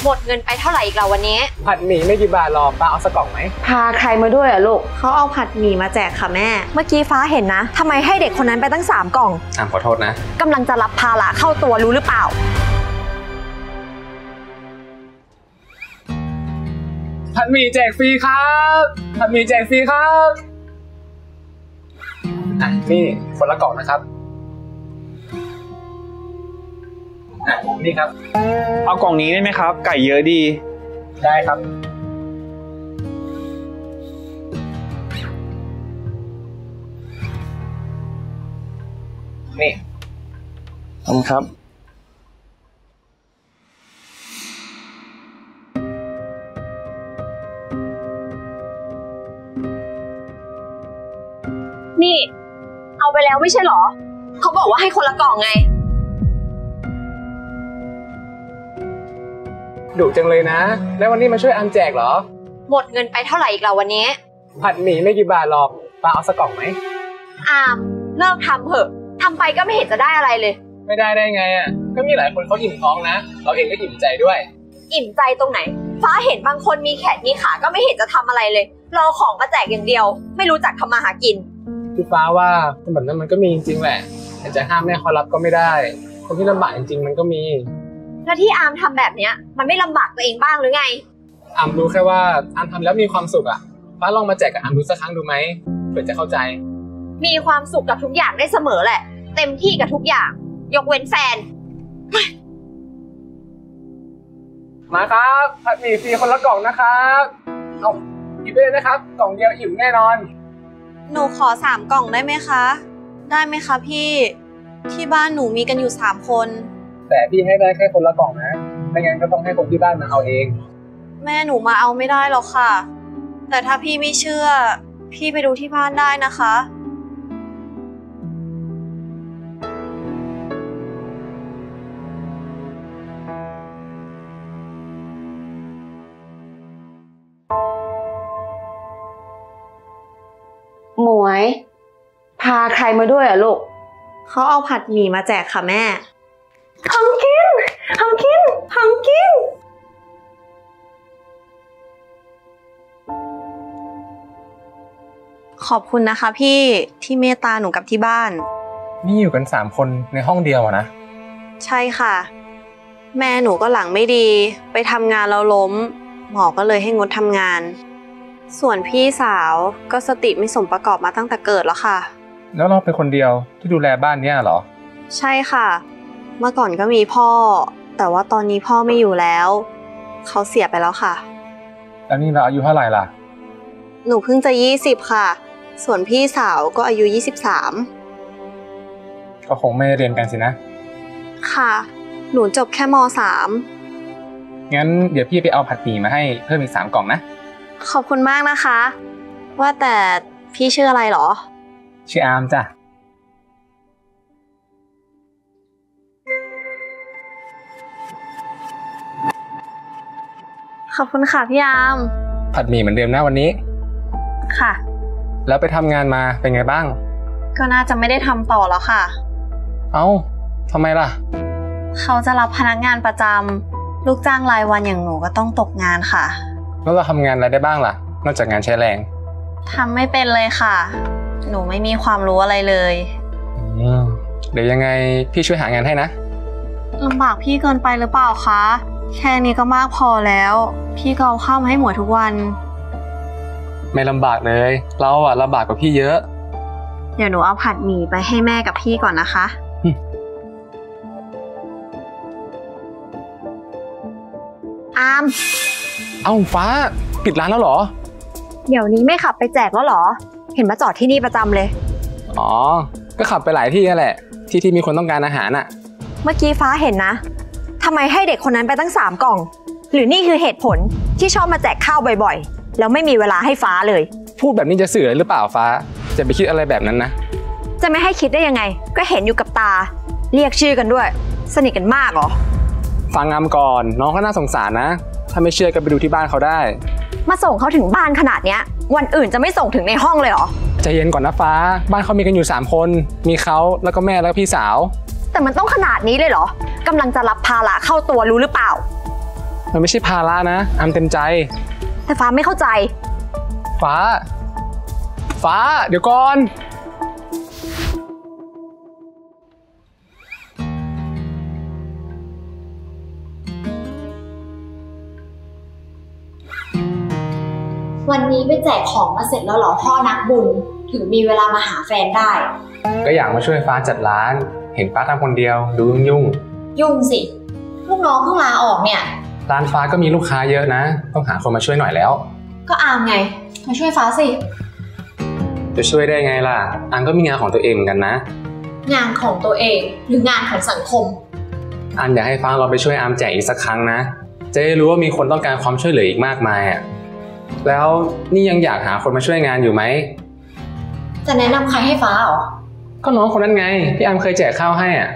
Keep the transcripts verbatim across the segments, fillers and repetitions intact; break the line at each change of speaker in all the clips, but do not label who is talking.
หมดเงินไปเท่าไหร่อีกแล้ววันนี้
ผัดหมี่ไม่กี่บาทหรอกป้าเอาสักกล่องไหม
พาใครมาด้วยอ่ะลูกเขาเอาผัดหมี่มาแจกค่ะแม่
เมื่อกี้ฟ้าเห็นนะทำไมให้เด็กคนนั้นไปตั้งสามกล่อง
อ่ะขอโทษนะ
กำลังจะรับภาระเข้าตัวรู้หรือเปล่า
ผัดหมี่แจกฟรีครับผัดหมี่แจกฟรีครับอ่ะนี่คนละกล่องนะครับอ่ะนี่ครับ
เอากล่องนี้ได้ไหมครับไก่เยอะดี
ได้ครับนี่
ขอบคุณครับ
นี่เอาไปแล้วไม่ใช่หรอเขาบอกว่าให้คนละกล่องไง
ดุจังเลยนะแล้ววันนี้มาช่วยอันแจกเหรอ
หมดเงินไปเท่าไหร่อีกแล้ววันนี้
ผัดหมี่ไม่กี่บาทหรอกป้าเอาสักกล่องไหม
อามเลิกทำเถอะทำไปก็ไม่เห็นจะได้อะไรเลย
ไม่ได้ได้ไงอ่ะก็มีหลายคนเขาอิ่มท้องนะเราเองก็อิ่มใจด้วย
อิ่มใจตรงไหนฟ้าเห็นบางคนมีแขนมีขาก็ไม่เห็นจะทำอะไรเลยรอของมาแจกอย่างเดียวไม่รู้จักทำมาหากิน
พี่ฟ้าว่าคนแบบนั้นมันก็มีจริงๆแหละแต่จะห้ามแม่เขารับก็ไม่ได้คนที่ลำบากจริงๆมันก็มี
แล้วที่อามทำแบบเนี้ยมันไม่ลำบากตัวเองบ้างหรือไง
อามรู้แค่ว่าอามทำแล้วมีความสุขอ่ะฟ้าลองมาแจกกับอามดูสักครั้งดูไหมเพื่อจะเข้าใจ
มีความสุขกับทุกอย่างได้เสมอแหละเต็มที่กับทุกอย่างยกเว้นแฟน
มาครับผัดหมี่ฟรีคนละกล่องนะครับเอาหยิบไปเลยนะครับกล่องเดียวอิ่มแน่นอน
หนูขอสามกล่องได้ไหมคะได้ไหมคะพี่ที่บ้านหนูมีกันอยู่สามคน
แต่พี่ให้ได้แค่คนละกล่องนะไม่งั้นก็ต้องให้คนที่บ้านมาเอาเอง
แม่หนูมาเอาไม่ได้หรอกค่ะแต่ถ้าพี่ไม่เชื่อพี่ไปดูที่บ้านได้นะคะหมวยพาใครมาด้วยอ่ะลูกเขาเอาผัดหมี่มาแจกค่ะแม่ทำกินทำกินทำกินขอบคุณนะคะพี่ที่เมตตาหนูกับที่บ้าน
นี่อยู่กันสามคนในห้องเดียวอะนะ
ใช่ค่ะแม่หนูก็หลังไม่ดีไปทำงานแล้วล้มหมอก็เลยให้งดทำงานส่วนพี่สาวก็สติไม่สมประกอบมาตั้งแต่เกิดแล้วค่ะ
แล้วเราเป็นคนเดียวที่ดูแลบ้านเนี่ยเหรอ
ใช่ค่ะเมื่อก่อนก็มีพ่อแต่ว่าตอนนี้พ่อไม่อยู่แล้วเขาเสียไปแล้วค่ะ
แล้วนี่เราอายุเท่าไหร่ล่ะ
หนูเพิ่งจะยี่สิบค่ะส่วนพี่สาวก็อายุยี่สิบสาม
ก็คงไม่เรียนกันสินะ
ค่ะหนูจบแค่มสาม
งั้นเดี๋ยวพี่ไปเอาผัดหมี่มาให้เพิ่มอีกสามกล่องนะ
ขอบคุณมากนะคะว่าแต่พี่ชื่ออะไรหรอ
ชื่ออาร์มจ้ะ
ขอบคุณค่ะพี่อาร์ม
ผัดหมี่เหมือนเดิมนะวันนี้
ค่ะ
แล้วไปทำงานมาเป็นไงบ้าง
ก็น่าจะไม่ได้ทำต่อแล้วค่ะ
เอ้าทำไมล่ะ
เขาจะรับพนักงานประจำลูกจ้างรายวันอย่างหนูก็ต้องตกงานค่ะ
แล้วเราทำงานอะไรได้บ้างล่ะนอกจากงานใช้แรง
ทำไม่เป็นเลยค่ะหนูไม่มีความรู้อะไรเลย
อืมเดี๋ยวยังไงพี่ช่วยหางานให้นะ
ลำบากพี่เกินไปหรือเปล่าคะแค่นี้ก็มากพอแล้วพี่ก็เอาข้าวมาให้หมวยทุกวัน
ไม่ลำบากเลยเราอะลำบากกว่าพี่เยอะ
เดี๋ยวหนูเอาผัดหมี่ไปให้แม่กับพี่ก่อนนะคะ
อาม
เอ้าฟ้าปิดร้านแล้วเหรอ
เดี๋ยวนี้ไม่ขับไปแจกแล้วเหรอเห็นมาจอดที่นี่ประจำเลย
อ๋อก็ขับไปหลายที่นั่นแหละที่ที่มีคนต้องการอาหารอะ
เมื่อกี้ฟ้าเห็นนะทำไมให้เด็กคนนั้นไปตั้งสามกล่องหรือนี่คือเหตุผลที่ชอบมาแจกข้าวบ่อยๆแล้วไม่มีเวลาให้ฟ้าเลย
พูดแบบนี้จะสื่อหรือเปล่าฟ้าจะไปคิดอะไรแบบนั้นนะ
จะไม่ให้คิดได้ยังไงก็เห็นอยู่กับตาเรียกชื่อกันด้วยสนิทกันมากเหรอ
ฟังอามก่อนน้องก็น่าสงสารนะถ้าไม่เชื่อก็ไปดูที่บ้านเขาได้
มาส่งเขาถึงบ้านขนาดเนี้ยวันอื่นจะไม่ส่งถึงในห้องเลยเหรอ
ใจเย็นก่อนนะฟ้าบ้านเขามีกันอยู่สามคนมีเขาแล้วก็แม่แล้วก็พี่สาว
แต่มันต้องขนาดนี้เลยเหรอกำลังจะรับภาระเข้าตัวรู้หรือเปล่า
มันไม่ใช่ภาระนะอามเต็มใจ
แต่ฟ้าไม่เข้าใจ
ฟ้าฟ้าเดี๋ยวก่อน
วันนี้ไปแจกของมาเสร็จแล้วเหรอพ่อนักบุญถึงมีเวลามาหาแฟนได้
ก็อยากมาช่วยฟ้าจัดร้านเห็นฟ้าทำคนเดียวดูยุ่งยุ่ง
ยุ่งสิลูกน้องเพิ่งลาออกเนี่ย
ร้านฟ้าก็มีลูกค้าเยอะนะต้องหาคนมาช่วยหน่อยแล้ว
ก็อามไงมาช่วยฟ้าสิ
จะช่วยได้ไงล่ะอามก็มีงานของตัวเองเหมือนกันนะ
งานของตัวเองหรืองานของสังคม
อามอยากให้ฟ้าเราไปช่วยอามแจกอีกสักครั้งนะจะได้รู้ว่ามีคนต้องการความช่วยเหลืออีกมากมายอ่ะแล้วนี่ยังอยากหาคนมาช่วยงานอยู่ไหม
จะแนะนำใครให้ฟ้าหรอ
ก็น้องคนนั้นไงที่อามเคยแจกข้าวให้อ่ะ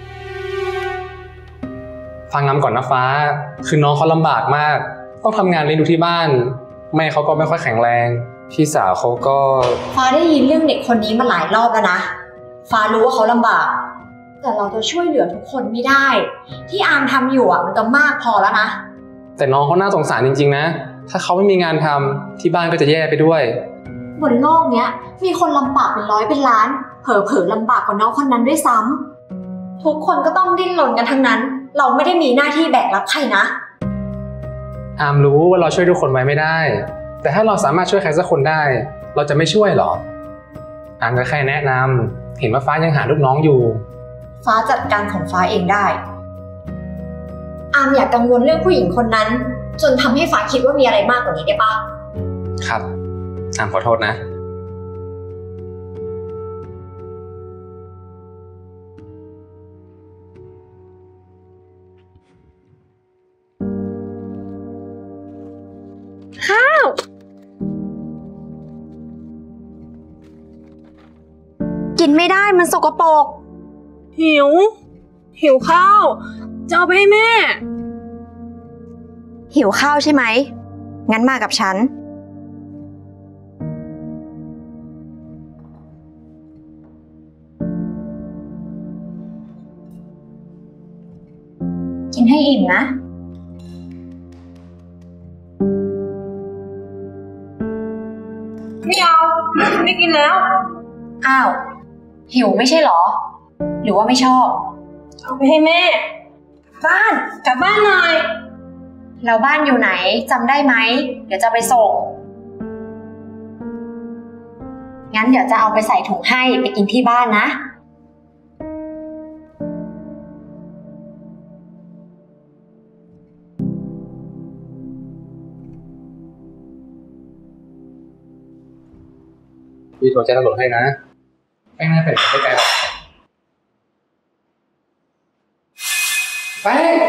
ฟังอามก่อนนะฟ้าคือน้องเขาลำบากมากต้องทำงานเลี้ยงดูที่บ้านแม่เขาก็ไม่ค่อยแข็งแรงพี่สาวเขาก็
ฟ้าได้ยินเรื่องเด็กคนนี้มาหลายรอบแล้วนะฟ้ารู้ว่าเขาลำบากแต่เราจะช่วยเหลือทุกคนไม่ได้ที่อามทำอยู่อ่ะมันก็มากพอแล้วนะ
แต่น้องเขาน่าสงสารจริงๆนะถ้าเขาไม่มีงานทำที่บ้านก็จะแย่ไปด้วย
บนโลกเนี้ยมีคนลำบากเป็นร้อยเป็นล้านเผลอๆลำบากกว่าน้องคนนั้นด้วยซ้ำทุกคนก็ต้องดิ้นรนกันทั้งนั้นเราไม่ได้มีหน้าที่แบกรับใครนะ
อามรู้ว่าเราช่วยทุกคนไว้ไม่ได้แต่ถ้าเราสามารถช่วยใครสักคนได้เราจะไม่ช่วยหรออามก็แค่แนะนำเห็นว่าฟ้ายังหาลูกน้องอยู่
ฟ้าจัดการของฟ้าเองได้อามอยากกังวลเรื่องผู้หญิงคนนั้นจนทำให้ฟ้าคิดว่ามีอะไรมากกว่านี้ได้ปะ
ครับอามขอโทษนะ
ข้าวกินไม่ได้มันสกปรก
หิวหิวข้าวจะเอาไปให้แม่
หิวข้าวใช่ไหมงั้นมากับฉันกินให้อิ่มนะ
ไม่เอาไม่กินแล้ว
อ้าวหิวไม่ใช่หรอหรือว่าไม่ชอบ
เอาไปให้แม่บ้านกลับบ้านหน่อย
แล้วบ้านอยู่ไหนจำได้ไหมเดี๋ยวจะไปส่งงั้นเดี๋ยวจะเอาไปใส่ถุงให้ไปกินที่บ้านนะ
พี่โทรแจ้งตำรวจให้นะแป้งน่าเป็นไม่ไกลหรอกแป้ง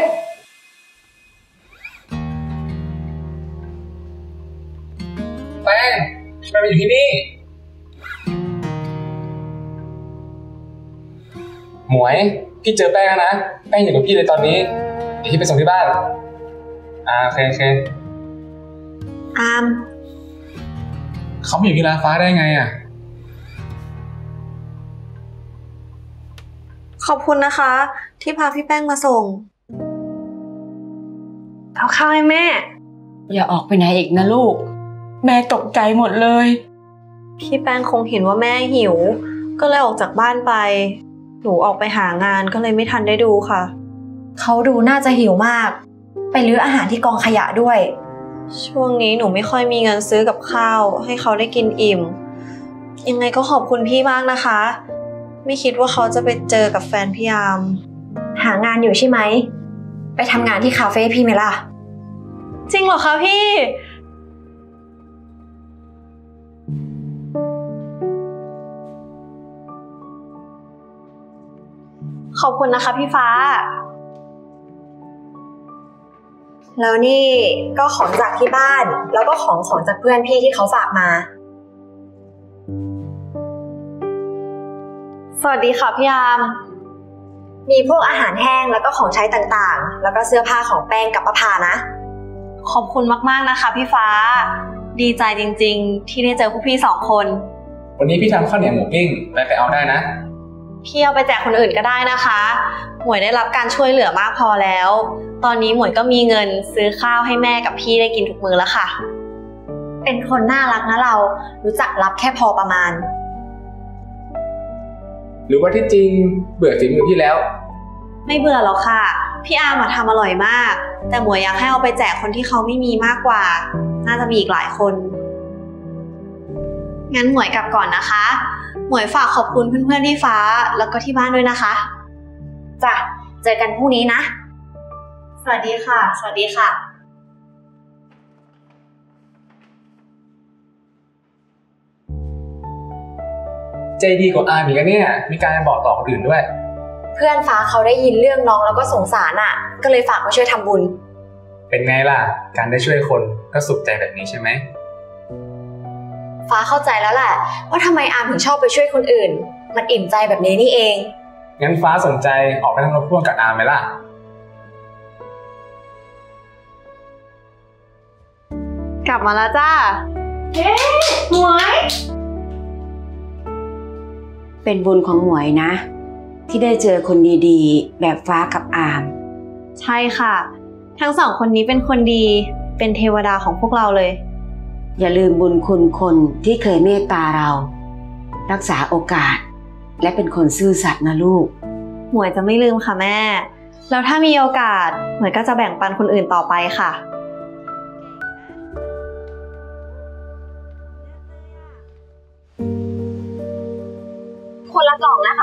แป้งทำไมมาอยู่ที่นี่หมวยพี่เจอแป้งแล้วนะแป้งอยู่กับพี่เลยตอนนี้เดี๋ยวพี่ไปส่งที่บ้านอ่าโอเคโอเค
อาม
เขามาอยู่ที่ร้านฟ้าได้ไงอ่ะ
ขอบคุณนะคะที่พาพี่แป้งมาส่ง
เอาข้าวให้แม่อย่าออกไปไหนอีกนะลูกแม่ตกใจหมดเลย
พี่แป้งคงเห็นว่าแม่หิวก็เลยออกจากบ้านไปหนูออกไปหางานก็เลยไม่ทันได้ดูค่ะ
เขาดูน่าจะหิวมากไปรื้ออาหารที่กองขยะด้วย
ช่วงนี้หนูไม่ค่อยมีเงินซื้อกับข้าวให้เขาได้กินอิ่มยังไงก็ขอบคุณพี่มากนะคะไม่คิดว่าเขาจะไปเจอกับแฟนพี่ยาม
หางานอยู่ใช่ไหมไปทำงานที่คาเฟ่พี่ไหมล่ะ
จริงเหรอคะพี่ขอบคุณนะคะพี่ฟ้า
แล้วนี่ก็ของจากที่บ้านแล้วก็ของของจากเพื่อนพี่ที่เขาฝากมา
สวัสดีค่ะพี่ยาม
มีพวกอาหารแห้งแล้วก็ของใช้ต่างๆแล้วก็เสื้อผ้าของแป้งกับประภานะ
ขอบคุณมากๆนะคะพี่ฟ้าดีใจจริงๆที่ได้เจอพวกพี่สองคน
วันนี้พี่ทำข้าวเหนียวหมูปิ้งไปไปเอาได้นะ
พี่เอาไปแจกคนอื่นก็ได้นะคะ หมวยได้รับการช่วยเหลือมากพอแล้ว ตอนนี้หมวยก็มีเงินซื้อข้าวให้แม่กับพี่ได้กินทุกมื้อแล้วค่ะ
เป็นคนน่ารักนะเรา รู้จักรับแค่พอประมาณ
หรือว่าที่จริงเบื่อฝีมือพี่แล้ว
ไม่เบื่อหรอกค่ะ พี่อาร์มอะทำอร่อยมาก แต่หมวยอยากให้เอาไปแจกคนที่เขาไม่มีมากกว่า น่าจะมีอีกหลายคน งั้นหมวยกลับก่อนนะคะ หมวยฝากขอบคุณเพื่อนๆที่ฟ้าแล้วก็ที่บ้านด้วยนะคะ
จ้ะ เจอกันพรุ่งนี้นะ
สวัสดีค่ะ สวัสดีค่ะ
ใจดีกว่าอาร์มอีกอะเนี่ย มีการบอกต่อคนอื่นด้วย
เพื่อนฟ้าเขาได้ยินเรื่องน้องแล้วก็สงสารอ่ะ ก็เลยฝากมาช่วยทำบุญ
เป็นไงล่ะ การได้ช่วยคนก็สุขใจแบบนี้ใช่ไหม
ฟ้าเข้าใจแล้วแหละว่าทำไมอามถึงชอบไปช่วยคนอื่น มันอิ่มใจแบบนี้นี่เอง
งั้นฟ้าสนใจออกไปนั่งรถพ่วงกับอาร์มไหมล่ะ
กลับมาแล้วจ้า
หมวย
เป็นบุญของหมวยนะ ที่ได้เจอคนดีๆ แบบฟ้ากับอาม
ใช่ค่ะ ทั้งสองคนนี้เป็นคนดี เป็นเทวดาของพวกเราเลย
อย่าลืมบุญคุณคนที่เคยเมตตาเรา รักษาโอกาส และเป็นคนซื่อสัตย์นะลูก
หมวยจะไม่ลืมค่ะแม่ แล้วถ้ามีโอกาสหมวยก็จะแบ่งปันคนอื่นต่อไปค่ะ
คนละกล่องนะคะ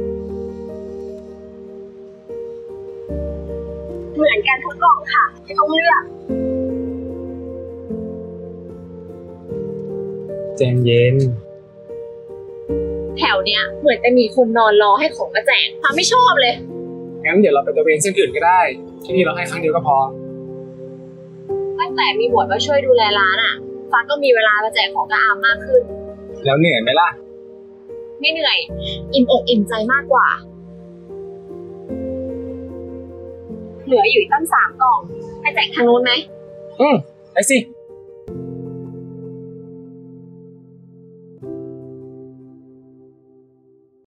เหมือนกันทุกกล่องค่ะไม่ต้องเลือก
เจนเย็น
แถวเนี้ยเหมือนจะมีคนนอนรอให้ของมาแจกฟ้าไม่ชอบเลย
งั้นเดี๋ยวเราไปตระเวนเส้นอื่นก็ได้ ที่นี่เราให้ครั้งเดียวก็พอ
ตั้งแต่มีหมวดมาช่วยดูแลร้านอ่ะ ฟ้าก็มีเวลามาแจกของกระอามมากขึ้น
แล้วเหนื่อยไหมล่ะ
ไม่เหนื่อย อิ่มอกอิ่มใจมากกว่า เหลืออยู่อีกตั้งสามกล่อง ไปแจกทางนู้นไหม
อืมไปสิ